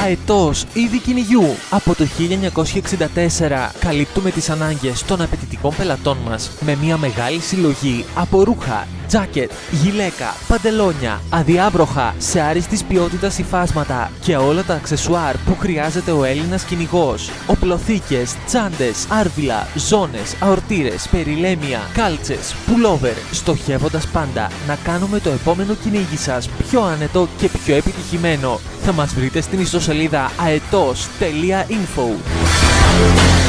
Αετός είδη κυνηγιού. Από το 1964 καλύπτουμε τις ανάγκες των απαιτητικών πελατών μας με μια μεγάλη συλλογή από ρούχα, τζάκετ, γυλαίκα, παντελόνια, αδιάβροχα σε άριστης ποιότητας υφάσματα και όλα τα αξεσουάρ που χρειάζεται ο Έλληνας κυνηγός. Οπλοθήκες, τσάντες, άρβιλα, ζώνες, αορτήρες, περιλέμια, κάλτσες, πουλόβερ, στοχεύοντας πάντα να κάνουμε το επόμενο κυνήγι σας πιο άνετο και πιο επιτυχημένο. Θα μας βρείτε στην ιστοσελίδα aetos.info.